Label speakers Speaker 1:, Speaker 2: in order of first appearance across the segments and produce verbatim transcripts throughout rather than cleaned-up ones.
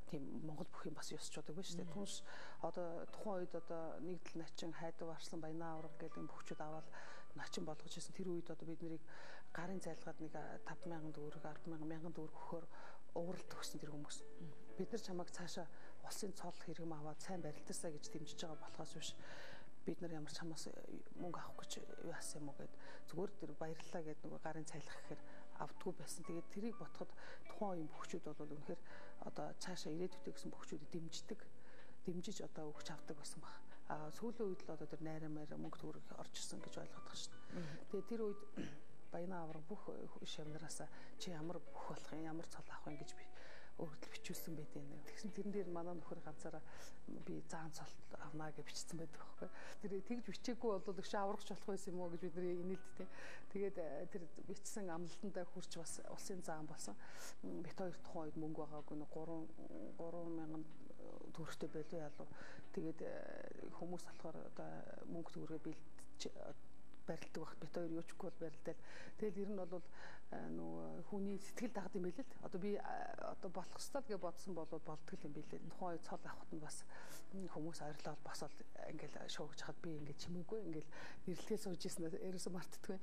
Speaker 1: тийм Монгол бүхийн бас ёсчуудаг байна шүү дээ. Түнш одоо тухайн үед одоо нэгдэл начин хайдуу арслан баянаа авраг гэдэг бүхчүүд аваад начин болгож ирсэн. Тэр үед одоо бид нарыг гарын зайлгаад нэг таван мянган төгрөг арван мянган төгрөг өгөхөөр ууралт өгсөн тэр хүмүүс. Бид нар чамайг цаашаа улсын цол хэрэгм аваад сайн барилдасаа гэж дэмжиж байгаа болохоос биш бид нар ямар ч хамаас мөнгө авах гэж юу асан юм уу гэд зүгээр тэр баярлалаа гэд нөгөө гарын цайлах гэхээр авдгүй байсан. Тэгээд тэрийг ботход тухайн үеийн бүхчүүд бол үнэхээр одоо цаашаа ирээдүйтэй гэсэн бүхчүүдийг дэмждэг, дэмжиж одоо өгч авдаг байсан баг. Аа сүүлийн үед л одоо тэр найраа маяг мөнгө төгрөг орж ирсэн гэж ойлгоод байгаа шүү дээ. Тэгээд тэр үед баянаа авраг бүх шавнараасаа чи ямар бүх болох юм, ямар цол авах юм гэж би өөрөлд бичүүлсэн байдیں۔ Тэгсэн тэрэн дээр манай нөхөр ганцаараа би заан цол авнаа гэж бичсэн байдаг байхгүй. Тэр тэгж бичээгүй бол өш аврагч болох байсан юм уу гэж бид нэр инээлдтэй. Тэгээд тэр бичсэн амлалтандаа хүрч бас улсын заан болсон. Бит хоёр тухайн үед мөнгө байгаагүй нэг гурван мянган төгрөгтэй байлгүй ялуу. Тэгээд хүмүүс болохоор одоо мөнгө төгрөгээ бэлдэж барилдаг багт бит хоёр юучгүй бол барилдал. Тэгэл ер нь бол нөгөө хүний сэтгэл дагд юм билээ л. Одоо би одоо болох ёстой гэж бодсон болоод болдго юм билээ. Тухайн үед цол авахт нь бас хүмүүс ойрлоод босоод ингээл шуугж хаад би ингээд чимээгүй ингээл нэрлэгээ сууж ийсэн ерөөсө мартдаггүй.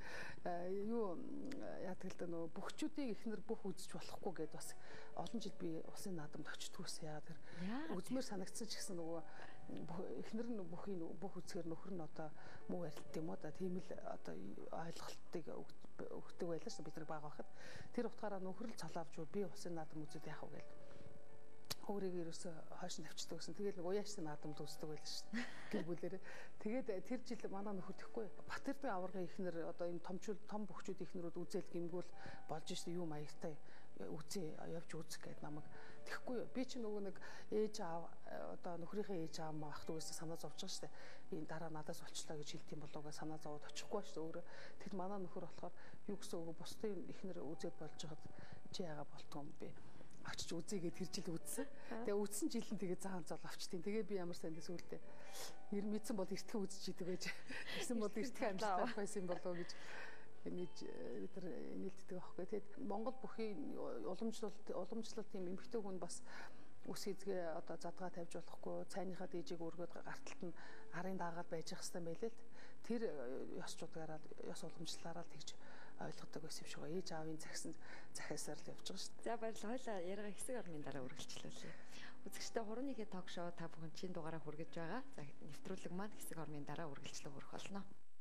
Speaker 1: Юу яадаг л да нөгөө бүхчүүдийг ихнэр бүх үзэж болохгүй гэд бас олон жил би усын наадамд очтгүйсэн яа тэр үзмэр санагдсан ч гэсэн нөгөө ихнэр нь бүхий бүх үзгээр нөхөр нь одоо муу арилт юм уу да тийм л одоо ойлголтыг өгдөг байлаа ш бид нар бага байхад тэр утгаараа нөхрөл цолоовж би усын наадам үзээд яах вэ гэл өөрийгөө ерөөсө хойш навчдаг гэсэн. Тэгээд нэг уяашсан наадамд үздэг байлаа ш гэр бүлээрээ. Тэгээд тэр жил манай нөхөр тэхгүй Батэрдэн аваргын ихнэр одоо энэ томчууд том бүхчүүд ихнэрүүд үзэл гимгүүл болж ш юу маягтай үзээ явж үзэх гээд намайг тэхгүй би чи нөгөө нэг ээж аав одоо нөхрийнхээ ээж аав махт үгээс санаа зовж байгаа штэ энэ дараа надаас олчлоо гэж хэлтийм болоогаа санаа зовоод очихгүй штэ өөрөө тэгэд манай нөхөр болохоор юу гэсэн үг бусдын ихнэр үзээд болж хаад чи яага болтгоо юм бэ очиж үзье гэд тэр жил үзсэн. Тэгээ үзсэн жил нь тэгээ заан зол авчтیں۔ Тэгээ би ямар сайн дэс үлдээ. Ер мэдсэн бол эртхэн үзэж идэг байж. Гэсэн бол эртхэн амжилттай авах байсан болоо гэж ингэж бид нар нийлддэг байхгүй. Тэгээд Монгол бүхий уламжлалт уламжлалт тийм эмэгтэй хүн бас ус эзгээ одоо задгаа тавьж болохгүй цайныхаа дээжийг өргөд гарталт нь арын даагаар байж ах хэвээр байлээ л тэр ёсчуудаараа ёс уламжлалаараа тэгж ойлгодог байсан юм шиг ээж аавын загсан захиасаар л явж байгаа шүү дээ.
Speaker 2: За баярлалаа. Хойлоо яриага хэсэг орны дараа үргэлжлүүлье. Үзэгчдээ Хурууныхээ ток шоу та бүхэн чин дугаараа хүргэж байгаа. За нэвтрүүлэг маань хэсэг орны дараа үргэлжлэх өрөх болно.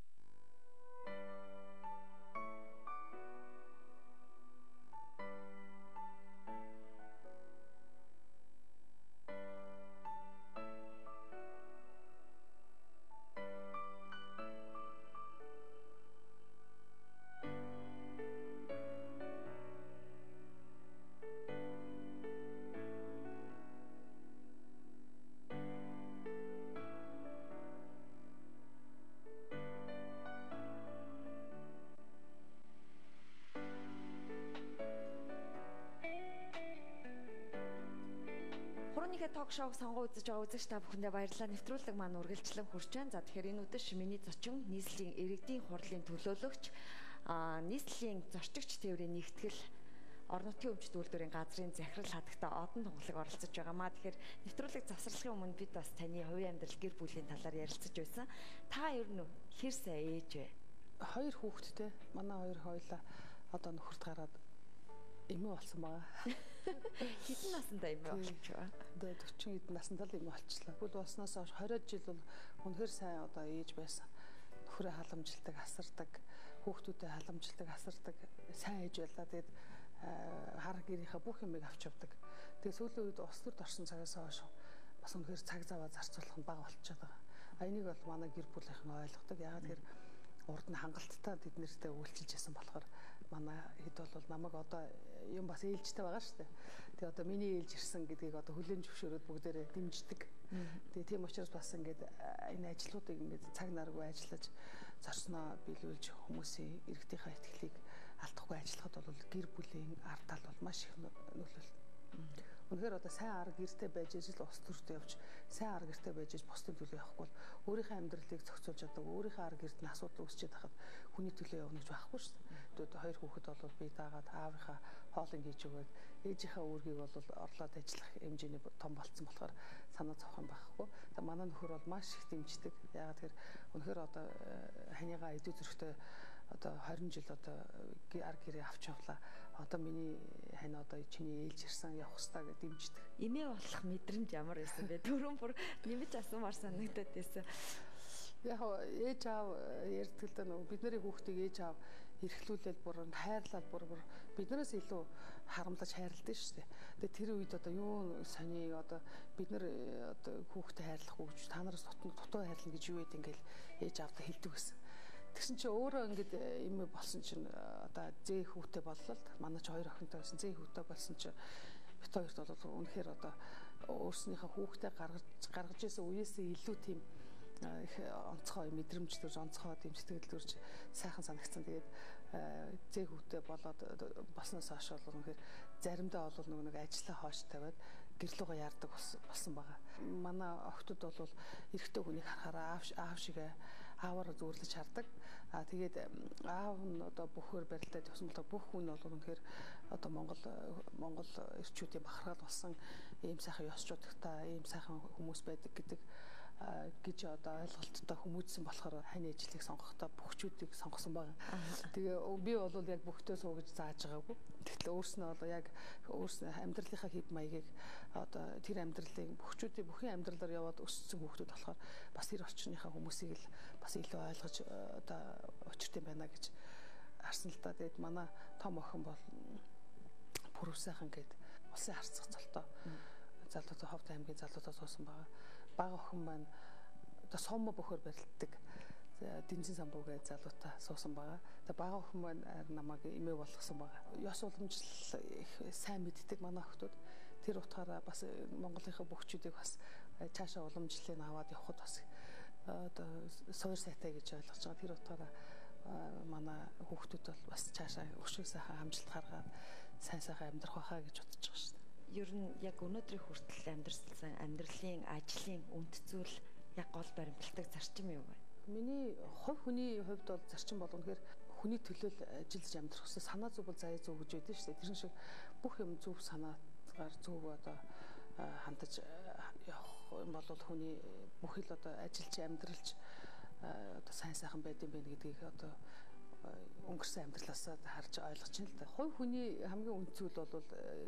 Speaker 2: Ток шоуг сонгоо үзэж байгаа үзэгч та бүхэндээ баярлалаа. Нэвтрүүлэг маань үргэлжлэн хүрч байна. За тэгэхээр энэ үдэш миний зочин нийслэлийн иргэдийн хурлын төлөөлөгч аа нийслэлийн зорчигч тээврийн нэгтгэл орон нутгийн өмчт үйлдвэрийн газрын захирал хадагта одон тунгалаг оролцож байгаамаа. Тэгэхээр нэвтрүүлэг завсарлахын өмнө бид бас таны хувийн амьдрал гэр бүлийн талаар ярилцаж байсан. Та ер нь хэр сайн ээж вэ?
Speaker 1: Хоёр хүүхэдтэй. Манай хоёр хоёлаа одоо нөхөрт гараад эмээ болсон байгаа.
Speaker 2: Хэдэн наснда эмээ болж байгаа?
Speaker 1: Одоо дөрвөн хэдэн наснда л эмээ болчихлоо. Бүл болсноос хойш двадцать жил бол үнэхээр сайн одоо ээж байсан. Нөхрөө халамжилдаг, асардаг, хүүхдүүдэд халамжилдаг, асардаг, сайн ээж байлаа. Тэгээд хар гэрийнхаа бүх юмыг авч явдаг. Тэгээд сүүлийн үед ус төрд орсон цагаас хойш бас үнэхээр цаг заваа зарцуулах нь бага болчиход байгаа. А энийг бол манай гэр бүлийнхэн ойлгодог. Яагаад гэхээр урд нь хангалттай бид нэртэй үйлчилж ясан болохоор манай хэд бол намайг одоо юм бас ээлжтэй байгаа шүү дээ. Тэгээ одоо миний ээлж ирсэн гэдгийг одоо хүлээн зөвшөөрөөд бүгдээрээ дэмждэг. Тэгээ тийм учраас бас ингээд энэ ажлуудыг ингээд цаг наргүй ажиллаж зорсноо биелүүлж хүмүүсийн иргэдийнхаа итгэлийг алдахгүй ажиллахад бол гэр бүлийн ард тал бол маш их нөлөөлөлт. Үнэхээр одоо сайн арга гэртэй байж ижил ус төртөө явж сайн арга гэртэй байж иж бусдын төлөө явахгүй бол өөрийнхөө амьдралыг зохицуулж чаддаг өөрийнхөө арга гэрт нь асуудал үүсчихэд хахад хүний төлөө явна гэж байхгүй шүү дээ. хүүхдүүд хоёр хүүхэд бол би дагаад аавынхаа хоолыг хийж өгөөд ээжийнхээ үүргийг бол орлоод ажиллах хэмжээний том болцсон болохоор санаа зовх юм байхгүй. Тэгээ манай нөхөр бол маш их дэмждэг. Яагаад тэгэхээр үнэхээр одоо ханигаа эдүү зөрөгтэй одоо хорин жил одоо ар гэрээ авч явлаа. Одоо миний хань одоо чиний ээлж ирсэн явах хэрэгтэй гэж дэмждэг.
Speaker 2: Эмээ болох мэдрэмж ямар байсан бэ? Түрүүн бүр нэмж асуумаар санагдаад байсан.
Speaker 1: Яг ээж аав ярьдаг л да нөгөө бидний хүүхдийг ээж аав эрхлүүлээд бүр хайрлаад бүр бүр биднээс илүү харамлаж хайрладаг шүү дээ. Тэгээ тэр үед одоо юу сони одоо бид нар одоо хүүхдэд хайрлах үгж та нараас дутуу хайрлана гэж юу гэдэг ингээл ээж аавтай хэлдэг гэсэн. Тэгсэн чи өөрөө ингээд юм болсон чинь одоо зээ хүүтэй боллоо л манай ч хоёр охинтой байсан зээ хүүтэй болсон чи бит хоёрт бол үнэхээр одоо өөрснийхөө хүүхдээ гаргаж гаргаж исэн үеэсээ илүү тийм их онцгой мэдрэмж төрж онцгой тийм сэтгэл төрж сайхан санагдсан. Тэгээд зээ хүүтэй болоод болсноос хойш бол үнэхээр заримдаа бол нөгөө нэг ажлаа хоош тавиад гэрлүүгээ яардаг болсон байгаа. Манай охтууд бол эрэгтэй хүнийг харахаараа аав шигээ ааваар зөөрлөж хардаг. Аа тэгээд аав нь одоо бүхээр барилдаад явсан бол бүх хүн бол үнэхээр одоо Монгол Монгол эрчүүдийн бахархал болсон ийм сайхан ёсчуудтай ийм сайхан хүмүүс байдаг гэдэг гэж одоо ойлголттой хүмүүжсэн болохоор хань ажлыг сонгохдоо бөхчүүдийг сонгосон байгаа. Тэгээ би бол яг бөхтөө суу гэж зааж байгаагүй. Тэгтэл өөрснөө одоо яг өөрснөө амьдралынхаа хэв маягийг одоо тэр амьдралыг бөхчүүдийн бүхэн амьдралаар яваад өссөн хүүхдүүд болохоор бас тэр орчныхаа хүмүүсийг л бас илүү ойлгож одоо учиртай байна гэж харсан л та. Тэгээд манай том охин бол Пүрэв сайхан гээд улсын харцах золтой залуучууд Ховд аймгийн залуучууд суусан байгаа. Бага охин маань одоо соммо бөхөр барилддаг Дэнзэн самбуугийн залуутай суусан байгаа. Тэгээ бага охин маань намайг эмээ болгосон байгаа. Ёс уламжлал их сайн мэддэг манай охтууд. Тэр утгаараа бас Монголынхаа бөхчүүдийг бас цаашаа уламжлалыг аваад явхад бас одоо суур сайтай гэж ойлгож байгаа. Тэр утгаараа манай хүүхдүүд бол бас цаашаа өшиг сайхан амжилт гаргаад сайн сайхан амьдрах байхаа гэж бодож байгаа шүү дээ.
Speaker 2: Ер нь яг өнөөдрийн хүртэл амьдрсан амьдралын ажлын үнд зүйл яг гол баримтлагдаг зарчим юу вэ?
Speaker 1: Миний хувь хүний хувьд бол зарчим бол үнэхээр хүний төлөөл ажиллаж амьдрах гэсэн санаа зүв бол заяа зүв гэж байдаг шүү дээ. Тэр шиг бүх юм зөв санаагаар зөв одоо хандаж явах юм бол хүний бүх л одоо ажиллаж амьдралж одоо сайн сайхан байдсан байх гэдгийг одоо өнгөрсөн амьдралаасаа харж ойлгож байна л да. Хувь хүний хамгийн үнд зүйл бол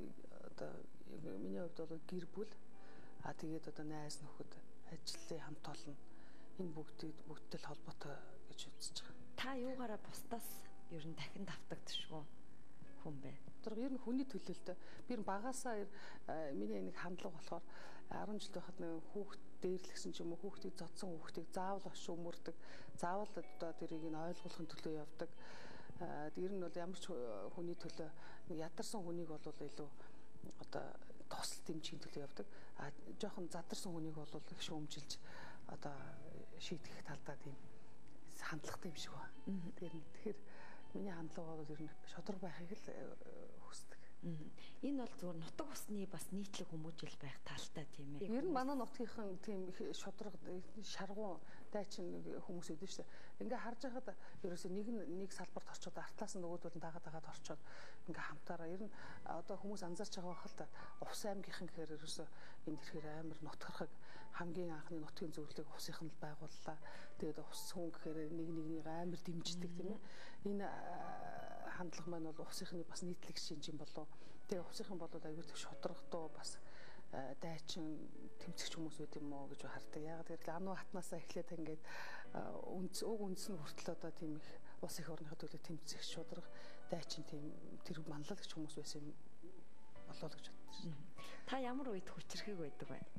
Speaker 1: одоо миний хувьд бол гэр бүл а тэгээд одоо найз нөхөд ажлын хамт олон энэ бүгдийг бүгдтэй холбоотой гэж үзэж байгаа.
Speaker 2: Та юугаараа бусдаас ер нь дахин давтагдчихгүй хүн бэ?
Speaker 1: Тэр ер нь хүний төлөөлтөй. Би ер нь багасаа миний нэг хандлага болохоор арван жил байхад нэг хүүхд дээрлэгсэн ч юм уу хүүхдийг зодсон хүүхдийг заавал ош өмөрдөг. Заавал одоо тэрийг нь ойлгуулахын төлөө явдаг. Тэр нь бол ямар ч хүний төлөө ядарсан хүнийг бол илүү одоо тосол дэмжихийн төлөө явдаг. А жоохон задарсан хүнийг бол их шүүмжилж одоо шийдэх талдаа тийм хандлагатай юм шиг байна. Тэгэхээр миний хандлага бол ер нь шодрог байхыг л хүсдэг.
Speaker 2: Энэ бол зөвхөн нутаг усны бас нийтлэг хүмүүжил байх талтай тийм ээ.
Speaker 1: Ер нь манай нутгийнхан тийм их шодрог шаргуун дайчин хүмүүс өдөө шүү дээ. Ингээ харж байхад ерөөсөө нэг нэг салбарт орчоод артлаас нь нөгөөдөл нь дагаад дагаад орчоод ингээ хамтаараа ер нь одоо хүмүүс анзаарч байгаа байх л та. Увс аймгийнхан гэхээр ерөөсөө энд ирэхээр амар нутгархаг хамгийн анхны нутгийн зөвлөлийг усынхан л байгууллаа. Тэгээд ус хүн гэхээр нэг нэгнийг амар дэмждэг тийм ээ. Энэ хандлага маань бол усынхны бас нийтлэг шинж юм болов. Тэгээ усынхан бол аюул шудрагдуу бас дайчин тэмцэгч хүмүүс байт юм уу гэж хардаг. Яг тэгэхээр ануу хатнаасаа эхлээд ингээд үнц уг үндэс нь хүртэл одоо тийм их ус их орныхоо төлөө тэмцэгч шудраг дайчин тийм тэр манлайлагч хүмүүс байсан юм болоо л гэж боддог.
Speaker 2: Та ямар үед хүчрэхэг байдаг вэ?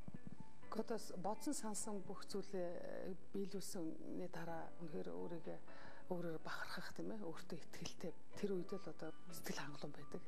Speaker 1: Годос бодсон сансан бүх зүйлээ биелүүлсэний дараа үнэхээр өөрийгөө өөрөөр бахархах тийм ээ өөртөө ихтгэлтэй тэр үед л одоо сэтгэл хангалуун байдаг.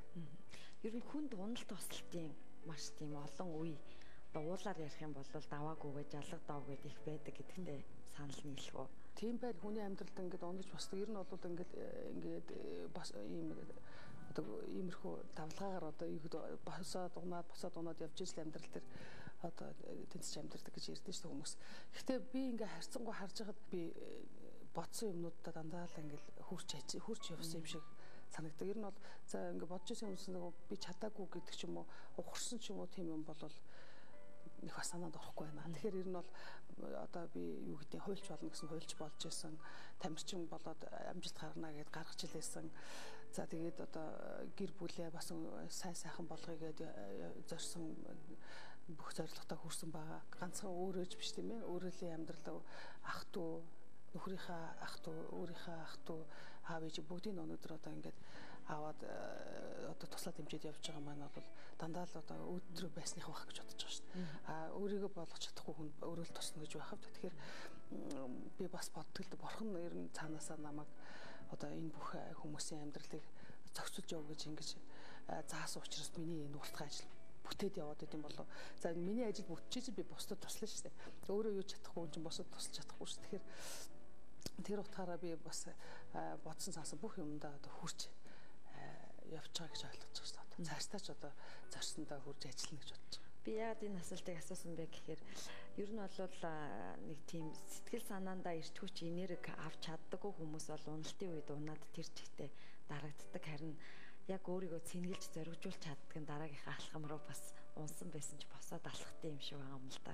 Speaker 2: Ер нь хүнд уналт тослтын маш тийм олон үе одоо уулаар ярих юм бол даваагүйгээ жалга дав гэдэг их байдаг гэдэгтээ санал нийлэх үү?
Speaker 1: Тийм байл хүний амьдралд ингээд унаж босдог. Ер нь бол ингээд ингээд бас ийм одоо иймэрхүү давлгаагаар одоо босоод унаад босоод унаад явж ижил амьдрал төр одоо тэнцэж амьдрдаг гэж ярьдэн шүү хүмүүс. Гэхдээ би ингээ харьцангуй харж байхад би бодсон юмнуудаа дандаа л ингээл хурч хурч явсан юм шиг санагддаг. Ер нь бол за ингээд бодож исэн юмс нөгөө би чадаагүй гэдэг ч юм уу ухарсан ч юм уу тийм юм бол нэг бас санаанд орохгүй байна. Тэгэхээр ер нь бол одоо би юу гэдэг хуульч болно гэсэн хуульч болж исэн, тамирчин болоод амжилт гаргана гэдээ гаргаж илээсэн. За тэгээд одоо гэр бүлээ бас сайн сайхан болгоё гэдээ зорьсон бүх зорилготой хүрсэн байгаа. Ганцхан өөрөөж биш тийм ээ. Өөрөөлийн амьдрал ах トゥ нөхрийнхээ ах トゥ өөрийнхөө ах トゥ аав ээж бүгдийг өнөөдөр одоо ингээд аваад одоо туслаад хэмжээд явж байгаа маань бол дандаа л одоо өөдрөө байсных байх гэж бодож байгаа шүү дээ. Аа өөрийгөө болгож чадахгүй хүн өөрөө л тусна гэж байх. Тэгэхээр би бас боддог л бурхан ер нь цаанаасаа намайг одоо энэ бүх хүмүүсийн амьдралыг зохицуулж яв гэж ингэж заасан учраас миний энэ уртгай ажил бүтээд яваад идэм болов. За миний ажил бүтчихэж би бусдад туслана шүү дээ. Өөрөө юу чадахгүй хүн чинь бусдад тусалж чадахгүй шүү. Тэгэхээр тэр утгаараа би бас бодсон цаасан бүх юмдаа одоо хүрч явж байгаа гэж ойлгож байгаа шүү дээ. Цаашдаа ч одоо зорсондоо хүрж ажиллана гэж бодож байгаа.
Speaker 2: Би яагаад энэ асуултыг асуусан бэ гэхээр ер нь бол нэг тийм сэтгэл санаандаа ирч хүч энерги авч чаддаггүй хүмүүс бол уналтын үед унаад тэр чигтээ дарагддаг. Харин яг өөрийгөө цэнгэлж зоригжуулж чаддаг дараагийнхаа алхам руу бас унсан байсан ч босоод алхахтай юм шиг байгаа юм л да.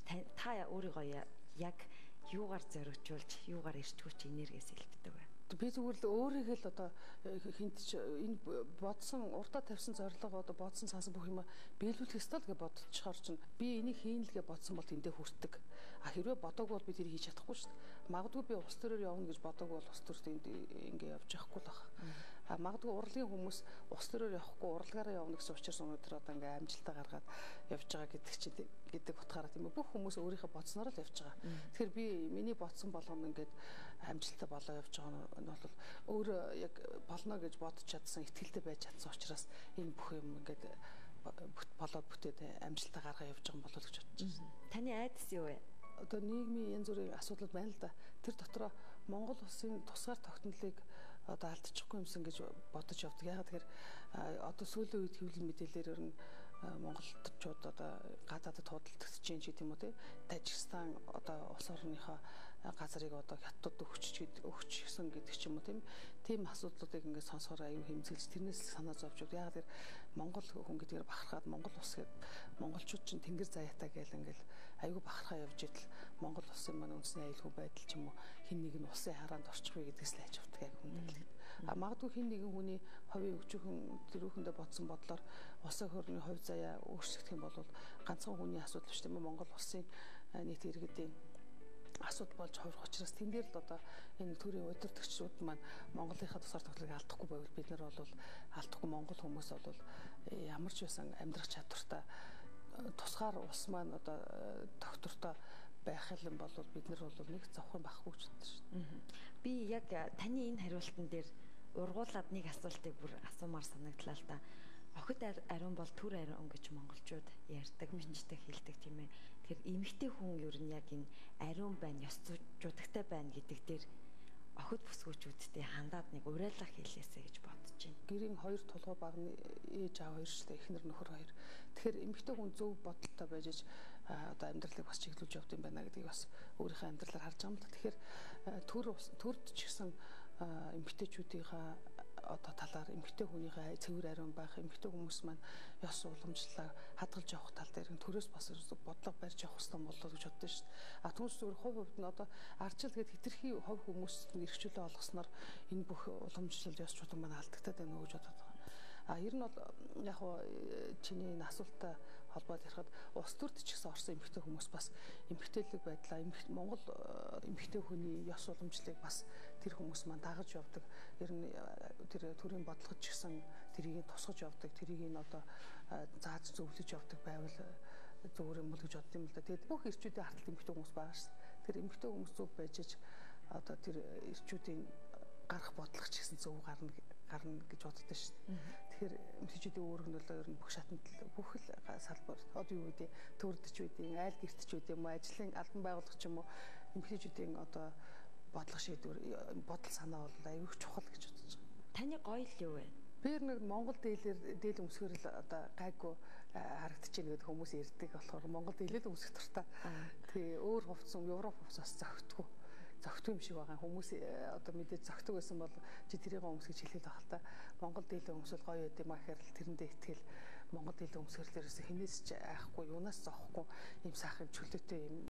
Speaker 2: Та өөрийгөө яг юугаар зоригжуулж, юугаар ирч хүч энергиэс илтдэг вэ?
Speaker 1: Би зүгээр л өөрийгөө л одоо хинт ч энэ бодсон урдаа тавьсан зорилго одоо бодсон цаасан бүх юм биелүүлэх ёстой л гэж бодчихоор чинь би энийг хийн л гэж бодсон бол тэндээ хүртдэг. А хэрвээ бодоогүй бол би тэр хийж чадахгүй шүү дээ. Магадгүй би ус төрөөр явна гэж бодоогүй бол ус төрөд ингэ явж явахгүй л байна. А магадгүй урлагийн хүмүүс ус төрөөр явахгүй урлагаараа явна гэсэн учраас өнөөдөр одоо ингээ амжилтаа гаргаад явж байгаа гэдэг чинь гэдэг утгаараа тийм ээ бүх хүмүүс өөрийнхөө бодсноор л явж байгаа. Тэгэхээр би миний бодсон болгоно ингээд амжилтаа болоо явж байгаа нь бол өөрөө яг болно гэж бодож чадсан итгэлтэй байж чадсан учраас энэ бүх юм ингээд болоод бүтээд амжилтаа гаргаа явж байгаа юм болов уу гэж бодож байна.
Speaker 2: Таны айдас юу вэ?
Speaker 1: Одоо нийгмийн янз бүрийн асуудал байна л да. Тэр дотроо Монгол улсын тусгаар тогтнолыг одоо алдчихгүй юмсан гэж бодож явдаг. Ягаад тэгэхээр одоо сүүлийн үед хэвлэл мэдээлэлээр ер нь монголчууд одоо гадаадд худалдаж чинь ч гэдэг юм уу тий. Тажикстан одоо улс орныхоо газрыг одоо хятад өгч өгчсөн гэдэг ч юм уу тийм тийм асуудлуудыг ингээд сонсохоор аюу хэмзэлж тэрнээс санаа зовж өгд. Яг тэр Монгол хүн гэдгээр бахархаад Монгол улс гээд монголчууд чинь тэнгэр заяатаа гээл ингээд аюу бахархаа явж идэл Монгол улсын маань үндэсний аюулгүй байдал ч юм уу хин нэг нь улсын хараанд орчих вэ гэдгээс л айж авдаг яг хүндэлдэг. А магадгүй хин нэгэн хүний ховийн өчүүхэн тэрүүхэндээ бодсон бодлоор улсын хөрний хувь заяа өөрчлөгдөх юм бол ганцхан хүний асуудал биш тийм үү Монгол улсын нийт иргэдийн асуудал болж хувирах учраас тэн дээр л одоо энэ төрийн удирдагчдууд маань Монголынхаа тусгаар тоглолыг алдахгүй байвал бид нар бол алдахгүй Монгол хүмүүс бол ямар ч байсан амьдрах чадвартай тусгаар улс маань одоо доктортой байх юм бол бид нар бол нэг зовхон байхгүй ч гэдэг шүү дээ.
Speaker 2: Би яг таны энэ хариултан дээр ургуулад нэг асуултыг бүр асуумаар санагдлаа л да. Охид ариун бол түр ариун гэж монголчууд ярьдаг, бичдэг, хэлдэг тийм ээ. Тэгэхээр эмэгтэй хүн ер нь яг энэ ариун байна, ёс зүйдэгтэй байна гэдэг дээр охид бүсгүүчүүдтэй хандаад нэг уриалга хийлээсэ гэж бодож байна.
Speaker 1: Гэрийн хоёр тулгуур багны ээж аав хоёр шүү дээ, эхнэр нөхөр хоёр. Тэгэхээр эмэгтэй хүн зөв бодолтой байж одоо амьдралыг бас чиглүүлж явд юм байна гэдгийг бас өөрийнхөө амьдралаар харж байгаа юм л. Тэгэхээр төр төрд ч гэсэн эмэгтэйчүүдийнхээ одоо талаар эмэгтэй хүнийхээ цэвэр ариун байх эмэгтэй хүмүүс маань ёс уламжлалаа хадгалж явах тал дээр төрөөс бас бодлого барьж явах хэрэгтэй болов гэж боддоо шүү дээ. А түүнээс зөвхөн хувь хувьд нь одоо арчил гээд хитрхи хувь хүмүүст эрхчлөө олгосноор энэ бүх уламжлал ёс чулуун маань алдагтаад байна уу гэж бодод байгаа. А ер нь бол яг хоо чиний энэ асуултаа холбоод ярихад улс төрд ч гэсэн орсон эмэгтэй хүмүүс бас эмэгтэйлэг байдлаа Монгол эмэгтэй хүний ёс уламжлалыг бас тэр хүмүүс маань дагаж явдаг. Ер нь тэр төрийн бодлогоч гэсэн тэрийг тусгаж явдаг, тэрийг нь одоо зааж зөвлөж явдаг байвал зөвөр юм бол гэж бодсон юм л да. Тэгээд бүх эрчүүдийн харталт эмэгтэй хүмүүс байгаа шүү дээ. Тэр эмэгтэй хүмүүс зөв байж ич одоо тэр эрчүүдийн гарах бодлого ч гэсэн зөв гарна гарна гэж боддог шүү дээ. Тэгэхээр эмэгтэйчүүдийн өөргөнөлөө ер нь бүх шатанд бүх л салбар одоо юу гэдэг төрдөж үдийн айл гэртч үд юм уу ажлын албан байгуулагч юм уу эмэгтэйчүүдийн одоо бодлого шийдвэр бодол санаа бол аюул чухал гэж бодож байгаа.
Speaker 2: Таны гоё л юу вэ?
Speaker 1: Би нэг Монгол дээлэр дээл өмсгөр л одоо гайгүй харагдчихээн гэдэг хүмүүс ярьдаг болохоор Монгол дээлэл өмсөх туртаа. Тий өөр хувцсан Европ хувцас зөгтгөө зөгтөг юм шиг байгаа. Хүмүүс одоо мэдээж зөгтөг байсан бол чи тэрийг өмсгөж хэлээд байгаа л та. Монгол дийлэн өмсөл гоё байд юм а гэхээр тэрэндээ итгэл Монгол дийлэн өмсгөрлөөрөөс хинээс ч айхгүй юунаас зоохгүй юм сайхан чөлөөтэй юм